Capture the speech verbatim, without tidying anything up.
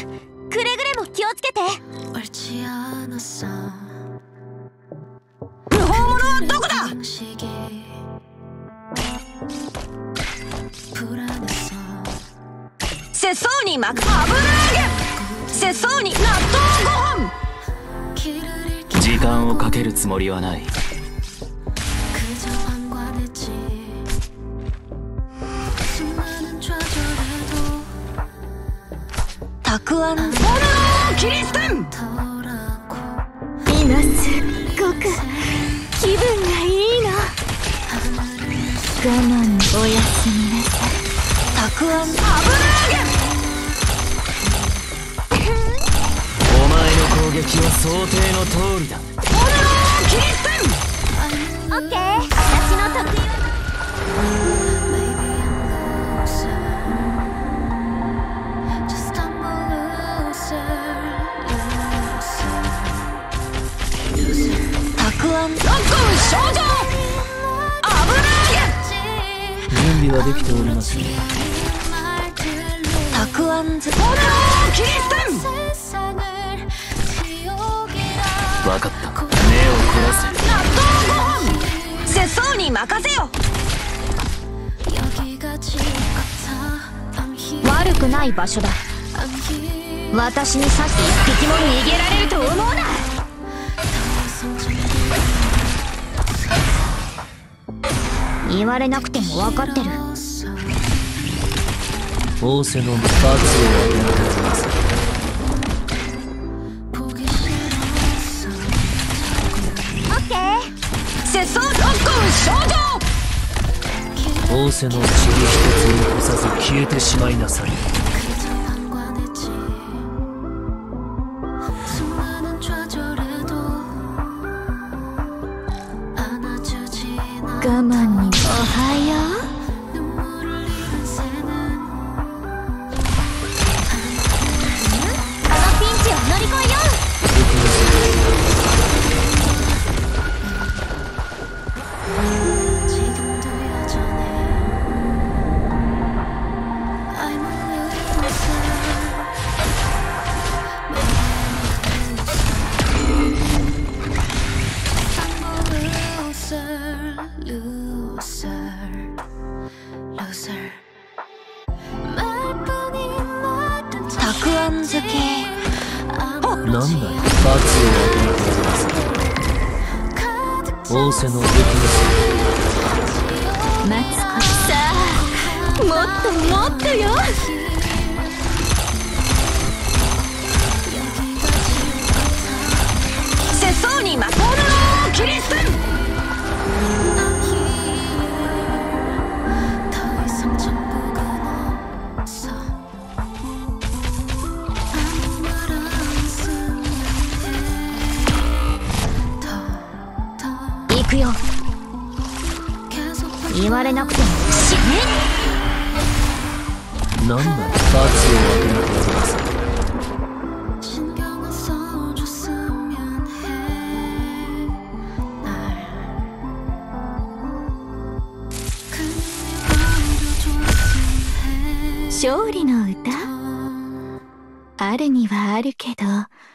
くれぐれも気をつけて。 不法者はどこだ。世相にまく油揚げ。世相に納豆ご飯。 時間をかけるつもりはない。 たくあん。炎を切り捨てん。 今すっごく気分がいいの。我慢おやすみなさい。 たくあん。油揚げ。 お前の攻撃は想定の通りだ。 炎を切り捨てん。 オッケー、私の得意はたくあん。ロックン症状。油揚げ。 準備はできておりますね。 たくあんず。炎を切り捨てん。 分かった。目を凝らせ。 納豆ご飯。世相に任せよ。 悪くない場所だ。私に刺して一匹も逃げられると思うな。言われなくても分かってる。 仰せの罰を与えております。 オッケー。 世相ロックン症状。 仰せの塵一つを残さず消えてしまいなさい。 我慢におはよう。このピンチを乗り越えよう。 たくあん漬け。 なんだよ、罰を与えております。仰せのでき待つことさあ、もっともっとよ。 世相にまく。炎を切り捨てん。 行くよ。言われなくても死ね。 なんだよ、罰を与えております。 勝利の歌あるにはあるけど